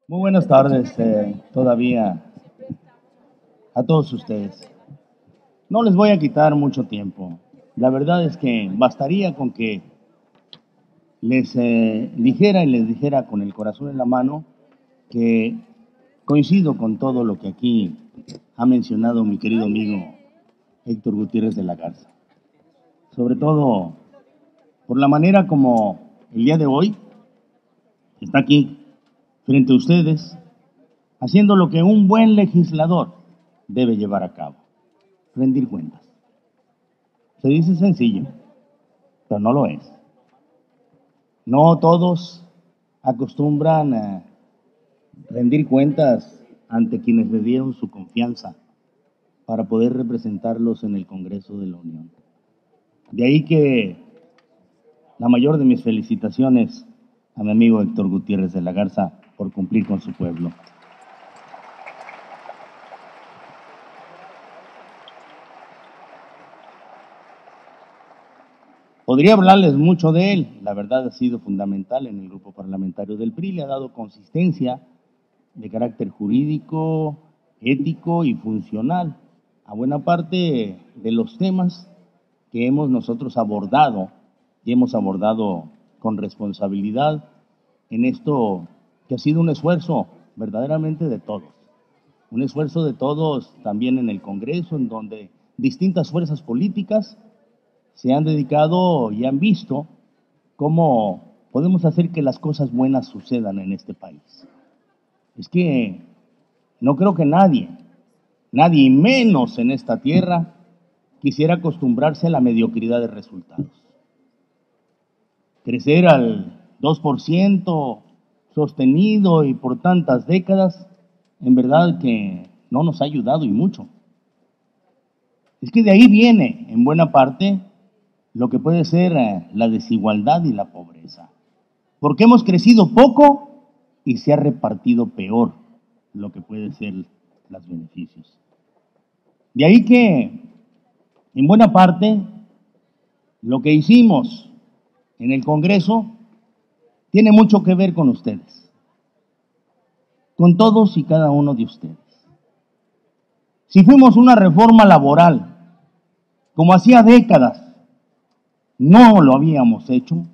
Muy buenas tardes, todavía a todos ustedes. No les voy a quitar mucho tiempo. La verdad es que bastaría con que les dijera y les dijera con el corazón en la mano que coincido con todo lo que aquí ha mencionado mi querido amigo Héctor Gutiérrez de la Garza. Sobre todo por la manera como el día de hoy está aquí frente a ustedes haciendo lo que un buen legislador debe llevar a cabo, rendir cuentas. Se dice sencillo, pero no lo es. No todos acostumbran a rendir cuentas ante quienes le dieron su confianza para poder representarlos en el Congreso de la Unión. De ahí que la mayor de mis felicitaciones a mi amigo Héctor Gutiérrez de la Garza por cumplir con su pueblo. Podría hablarles mucho de él, la verdad ha sido fundamental en el grupo parlamentario del PRI, le ha dado consistencia de carácter jurídico, ético y funcional a buena parte de los temas que hemos nosotros abordado y hemos abordado con responsabilidad en esto que ha sido un esfuerzo verdaderamente de todos, un esfuerzo de todos también en el Congreso, en donde distintas fuerzas políticas se han dedicado y han visto cómo podemos hacer que las cosas buenas sucedan en este país. Es que no creo que nadie y menos en esta tierra, quisiera acostumbrarse a la mediocridad de resultados. Crecer al 2% sostenido y por tantas décadas, en verdad que no nos ha ayudado y mucho. Es que de ahí viene, en buena parte, lo que puede ser la desigualdad y la pobreza. Porque hemos crecido poco y se ha repartido peor lo que puede ser los beneficios. De ahí que, en buena parte, lo que hicimos en el Congreso tiene mucho que ver con ustedes, con todos y cada uno de ustedes. Si fuimos una reforma laboral, como hacía décadas no lo habíamos hecho,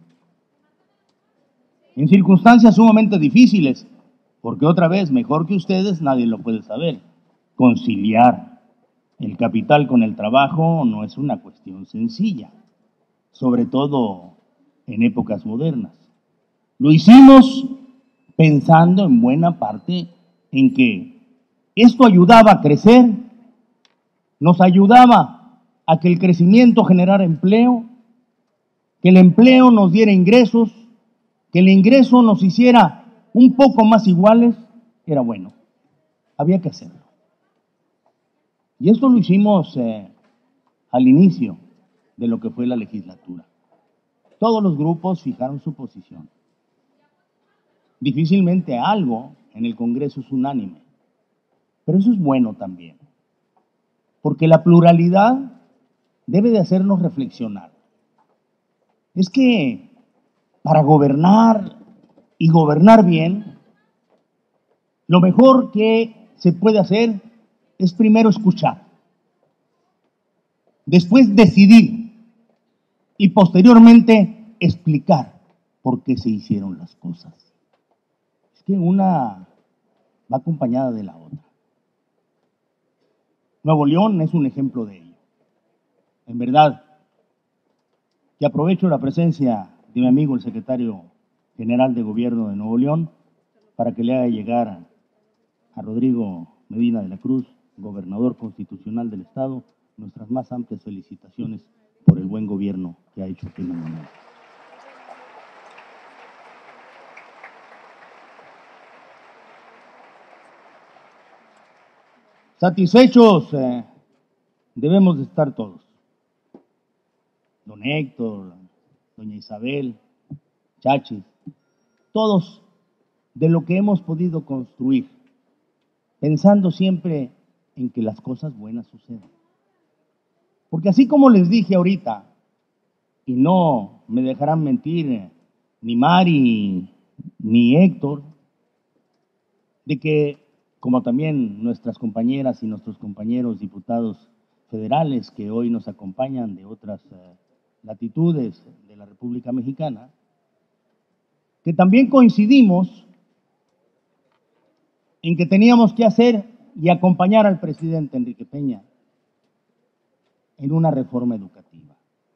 en circunstancias sumamente difíciles, porque otra vez, mejor que ustedes, nadie lo puede saber. Conciliar el capital con el trabajo no es una cuestión sencilla, sobre todo en épocas modernas. Lo hicimos pensando en buena parte en que esto ayudaba a crecer, nos ayudaba a que el crecimiento generara empleo, que el empleo nos diera ingresos, que el ingreso nos hiciera un poco más iguales, era bueno. Había que hacerlo. Y esto lo hicimos al inicio de lo que fue la legislatura. Todos los grupos fijaron su posición. Difícilmente algo en el Congreso es unánime, pero eso es bueno también, porque la pluralidad debe de hacernos reflexionar. Es que para gobernar y gobernar bien, lo mejor que se puede hacer es primero escuchar, después decidir y posteriormente explicar por qué se hicieron las cosas. Es que una va acompañada de la otra. Nuevo León es un ejemplo de ello. En verdad, que aprovecho la presencia de mi amigo el secretario general de Gobierno de Nuevo León para que le haga llegar a Rodrigo Medina de la Cruz, gobernador constitucional del Estado, nuestras más amplias felicitaciones por el buen gobierno que ha hecho aquí en la mañana. Satisfechos debemos de estar todos. Don Héctor, doña Isabel, Chachis, todos de lo que hemos podido construir, pensando siempre en que las cosas buenas sucedan. Porque así como les dije ahorita, y no me dejarán mentir ni Mari ni Héctor, de que, como también nuestras compañeras y nuestros compañeros diputados federales que hoy nos acompañan de otras latitudes de la República Mexicana, que también coincidimos en que teníamos que hacer y acompañar al presidente Enrique Peña en una reforma educativa.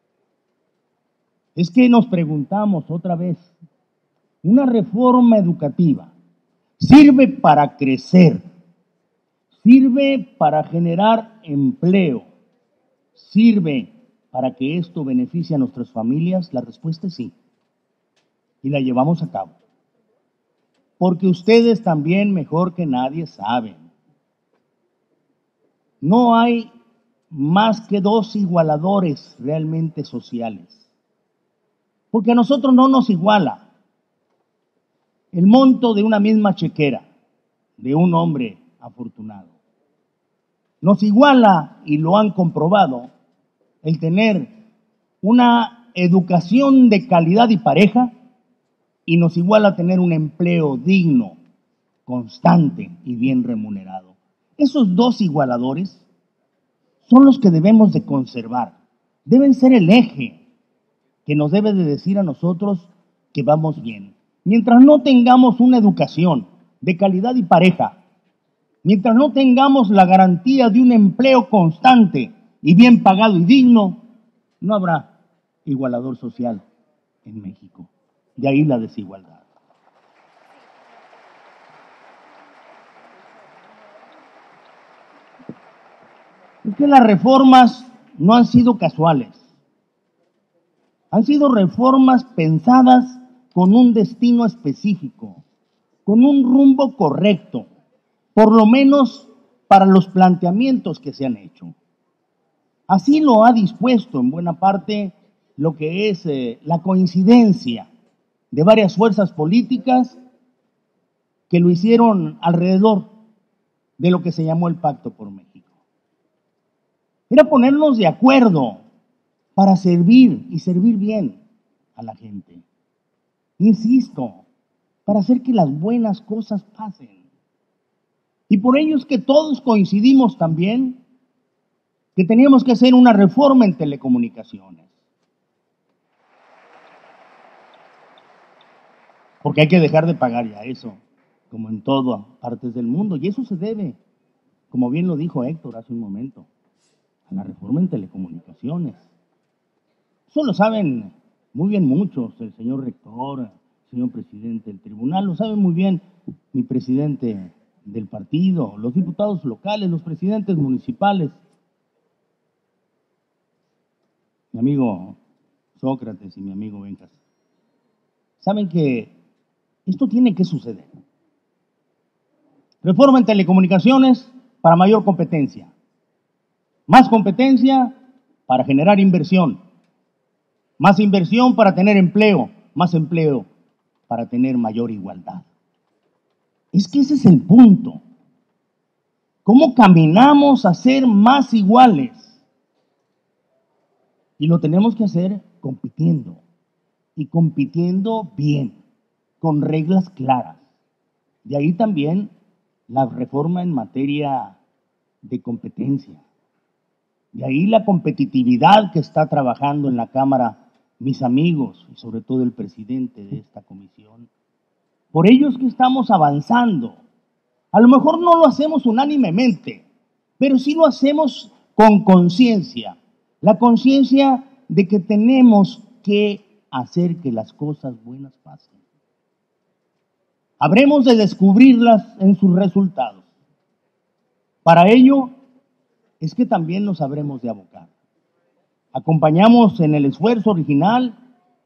Es que nos preguntamos otra vez, ¿una reforma educativa sirve para crecer? ¿Sirve para generar empleo? ¿Sirve para que esto beneficie a nuestras familias? La respuesta es sí. Y la llevamos a cabo. Porque ustedes también, mejor que nadie, saben. No hay más que dos igualadores realmente sociales. Porque a nosotros no nos iguala el monto de una misma chequera de un hombre afortunado. Nos iguala, y lo han comprobado, el tener una educación de calidad y pareja, y nos iguala tener un empleo digno, constante y bien remunerado. Esos dos igualadores son los que debemos de conservar. Deben ser el eje que nos debe de decir a nosotros que vamos bien. Mientras no tengamos una educación de calidad y pareja, mientras no tengamos la garantía de un empleo constante y bien pagado y digno, no habrá igualador social en México. De ahí la desigualdad. Es que las reformas no han sido casuales. Han sido reformas pensadas con un destino específico, con un rumbo correcto, por lo menos para los planteamientos que se han hecho. Así lo ha dispuesto en buena parte lo que es la coincidencia de varias fuerzas políticas que lo hicieron alrededor de lo que se llamó el Pacto por México. Era ponernos de acuerdo para servir y servir bien a la gente. Insisto, para hacer que las buenas cosas pasen. Y por ello es que todos coincidimos también que teníamos que hacer una reforma en telecomunicaciones. Porque hay que dejar de pagar ya eso, como en todas partes del mundo. Y eso se debe, como bien lo dijo Héctor hace un momento, a la reforma en telecomunicaciones. Eso lo saben muy bien muchos, el señor rector, el señor presidente del tribunal, lo sabe muy bien mi presidente del partido, los diputados locales, los presidentes municipales. Mi amigo Sócrates y mi amigo Benjas, saben que esto tiene que suceder. Reforma en telecomunicaciones para mayor competencia. Más competencia para generar inversión. Más inversión para tener empleo. Más empleo para tener mayor igualdad. Es que ese es el punto. ¿Cómo caminamos a ser más iguales? Y lo tenemos que hacer compitiendo. Y compitiendo bien, con reglas claras. De ahí también la reforma en materia de competencia. De ahí la competitividad que está trabajando en la Cámara mis amigos y sobre todo el presidente de esta comisión. Por ello es que estamos avanzando. A lo mejor no lo hacemos unánimemente, pero sí lo hacemos con conciencia. La conciencia de que tenemos que hacer que las cosas buenas pasen. Habremos de descubrirlas en sus resultados. Para ello es que también nos habremos de abocar. Acompañamos en el esfuerzo original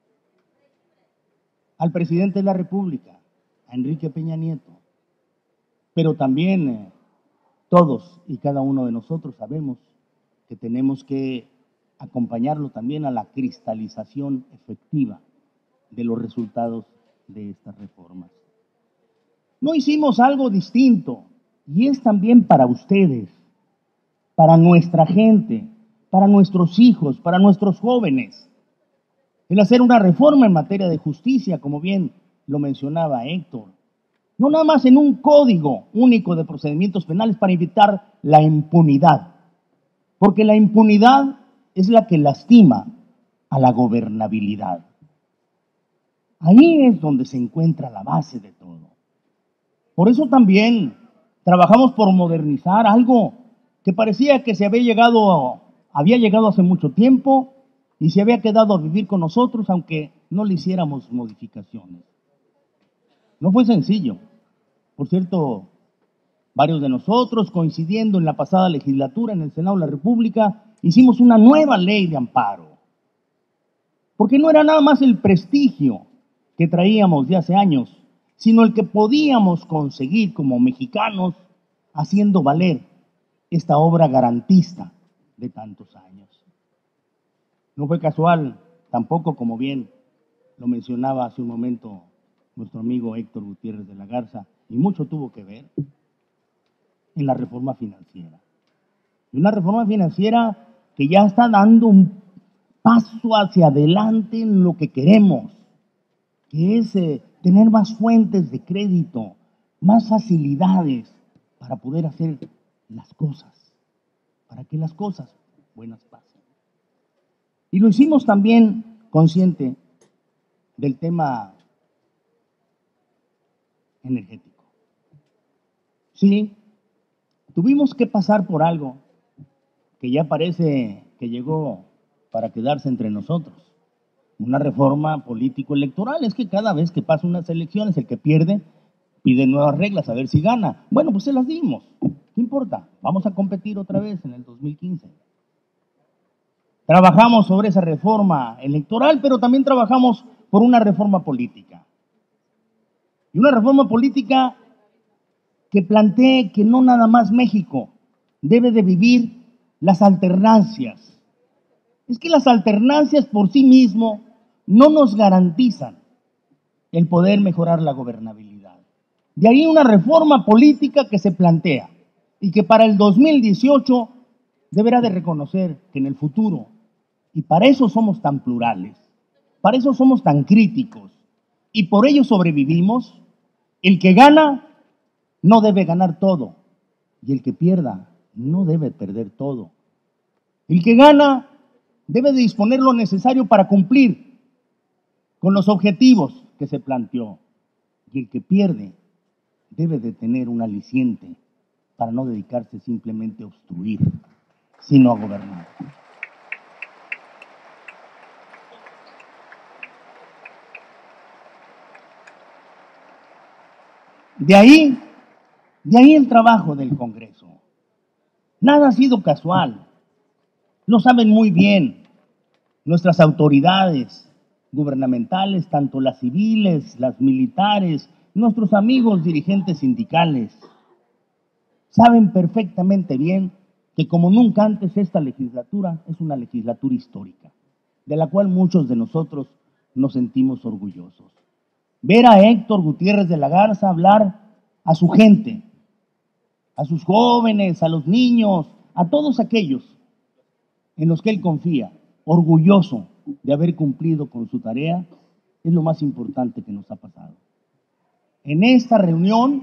al presidente de la República, a Enrique Peña Nieto, pero también todos y cada uno de nosotros sabemos que tenemos que acompañarlo también a la cristalización efectiva de los resultados de estas reformas. No hicimos algo distinto, y es también para ustedes, para nuestra gente, para nuestros hijos, para nuestros jóvenes, el hacer una reforma en materia de justicia, como bien lo mencionaba Héctor, no nada más en un código único de procedimientos penales para evitar la impunidad, porque la impunidad es la que lastima a la gobernabilidad. Ahí es donde se encuentra la base de todo. Por eso también trabajamos por modernizar algo que parecía que había llegado hace mucho tiempo y se había quedado a vivir con nosotros, aunque no le hiciéramos modificaciones. No fue sencillo. Por cierto, varios de nosotros, coincidiendo en la pasada legislatura en el Senado de la República, hicimos una nueva ley de amparo. Porque no era nada más el prestigio que traíamos de hace años, sino el que podíamos conseguir como mexicanos haciendo valer esta obra garantista de tantos años. No fue casual, tampoco, como bien lo mencionaba hace un momento nuestro amigo Héctor Gutiérrez de la Garza, y mucho tuvo que ver en la reforma financiera. Y una reforma financiera que ya está dando un paso hacia adelante en lo que queremos, que es tener más fuentes de crédito, más facilidades para poder hacer las cosas, para que las cosas buenas pasen. Y lo hicimos también consciente del tema energético. Sí, tuvimos que pasar por algo que ya parece que llegó para quedarse entre nosotros. Una reforma político-electoral. Es que cada vez que pasa unas elecciones, el que pierde pide nuevas reglas a ver si gana. Bueno, pues se las dimos. ¿Qué importa? Vamos a competir otra vez en el 2015. Trabajamos sobre esa reforma electoral, pero también trabajamos por una reforma política. Y una reforma política que plantee que no nada más México debe de vivir las alternancias. Es que las alternancias por sí mismo no nos garantizan el poder mejorar la gobernabilidad. De ahí una reforma política que se plantea y que para el 2018 deberá de reconocer que en el futuro, y para eso somos tan plurales, para eso somos tan críticos y por ello sobrevivimos, el que gana no debe ganar todo y el que pierda no debe perder todo. El que gana debe de disponer lo necesario para cumplir con los objetivos que se planteó y el que pierde debe de tener un aliciente para no dedicarse simplemente a obstruir, sino a gobernar. De ahí el trabajo del Congreso. Nada ha sido casual. Lo saben muy bien nuestras autoridades gubernamentales, tanto las civiles, las militares, nuestros amigos dirigentes sindicales. Saben perfectamente bien que como nunca antes esta legislatura es una legislatura histórica, de la cual muchos de nosotros nos sentimos orgullosos. Ver a Héctor Gutiérrez de la Garza hablar a su gente, a sus jóvenes, a los niños, a todos aquellos en los que él confía, orgulloso de haber cumplido con su tarea, es lo más importante que nos ha pasado. En esta reunión,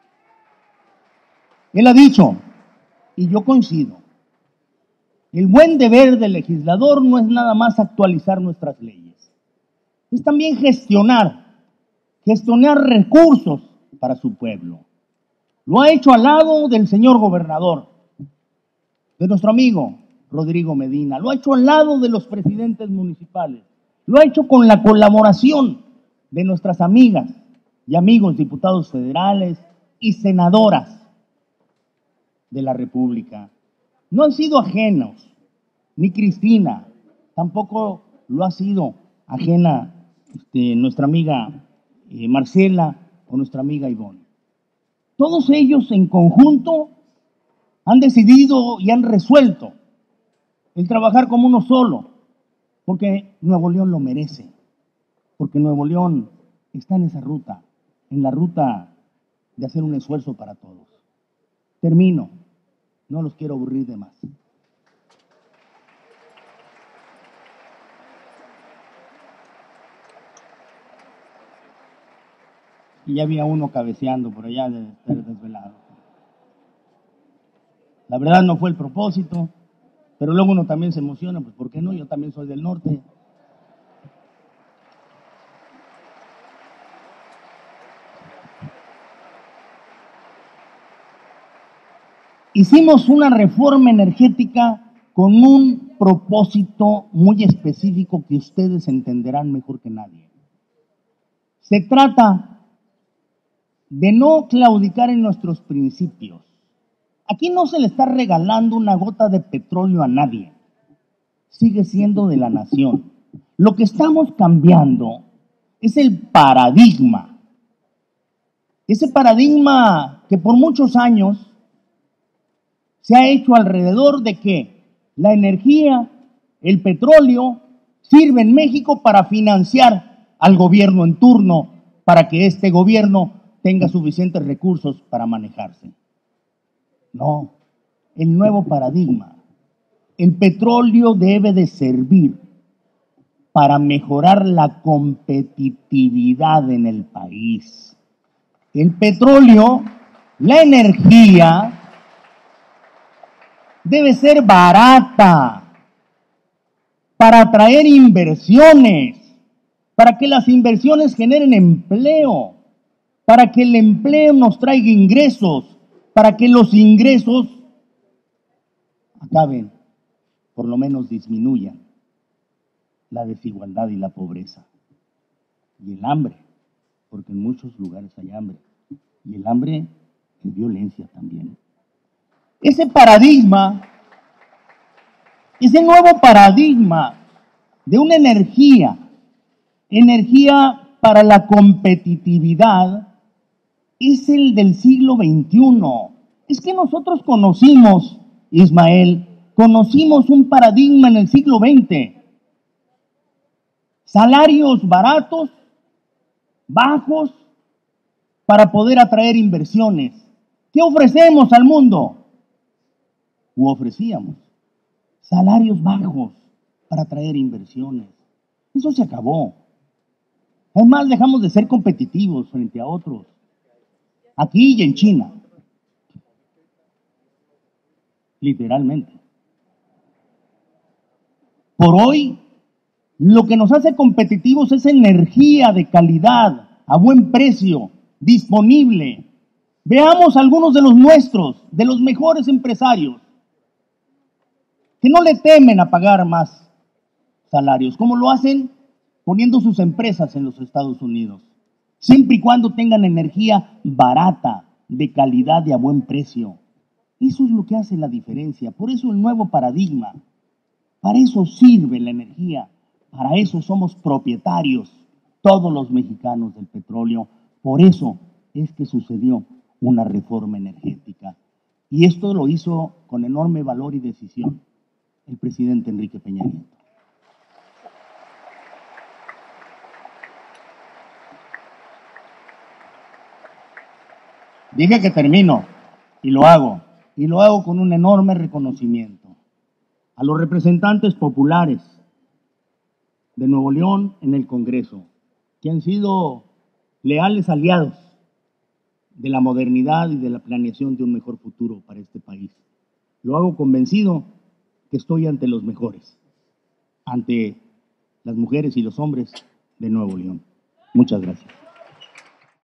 él ha dicho, y yo coincido, el buen deber del legislador no es nada más actualizar nuestras leyes, es también gestionar recursos para su pueblo. Lo ha hecho al lado del señor gobernador, de nuestro amigo Rodrigo Medina, lo ha hecho al lado de los presidentes municipales, lo ha hecho con la colaboración de nuestras amigas y amigos diputados federales y senadoras de la República. No han sido ajenos, ni Cristina, tampoco lo ha sido ajena nuestra amiga Marcela o nuestra amiga Ivonne. Todos ellos en conjunto han decidido y han resuelto el trabajar como uno solo, porque Nuevo León lo merece, porque Nuevo León está en esa ruta, en la ruta de hacer un esfuerzo para todos. Termino, no los quiero aburrir de más. y ya había uno cabeceando por allá de estar desvelado. La verdad no fue el propósito, pero luego uno también se emociona, pues ¿por qué no? Yo también soy del norte. Hicimos una reforma energética con un propósito muy específico que ustedes entenderán mejor que nadie. Se trata de no claudicar en nuestros principios. Aquí no se le está regalando una gota de petróleo a nadie. Sigue siendo de la nación. Lo que estamos cambiando es el paradigma. Ese paradigma que por muchos años se ha hecho alrededor de que la energía, el petróleo, sirve en México para financiar al gobierno en turno, para que este gobierno tenga suficientes recursos para manejarse. No, el nuevo paradigma. El petróleo debe de servir para mejorar la competitividad en el país. El petróleo, la energía, debe ser barata para atraer inversiones, para que las inversiones generen empleo, para que el empleo nos traiga ingresos, para que los ingresos acaben, por lo menos disminuyan la desigualdad y la pobreza. Y el hambre, porque en muchos lugares hay hambre. Y el hambre es violencia también. Ese paradigma, ese nuevo paradigma de una energía para la competitividad, es el del siglo XXI. Es que nosotros conocimos, Ismael, conocimos un paradigma en el siglo XX. Salarios baratos, bajos, para poder atraer inversiones. ¿Qué ofrecemos al mundo? O ofrecíamos salarios bajos para atraer inversiones. Eso se acabó. Además, dejamos de ser competitivos frente a otros. Aquí y en China. Literalmente. Por hoy, lo que nos hace competitivos es energía de calidad, a buen precio, disponible. Veamos algunos de los nuestros, de los mejores empresarios, que no le temen a pagar más salarios, como lo hacen poniendo sus empresas en los Estados Unidos, siempre y cuando tengan energía barata, de calidad y a buen precio. Eso es lo que hace la diferencia. Por eso el nuevo paradigma, para eso sirve la energía, para eso somos propietarios todos los mexicanos del petróleo. Por eso es que sucedió una reforma energética. Y esto lo hizo con enorme valor y decisión el presidente Enrique Peña Nieto. Dije que termino y lo hago con un enorme reconocimiento a los representantes populares de Nuevo León en el Congreso, que han sido leales aliados de la modernidad y de la planeación de un mejor futuro para este país. Lo hago convencido que estoy ante los mejores, ante las mujeres y los hombres de Nuevo León. Muchas gracias.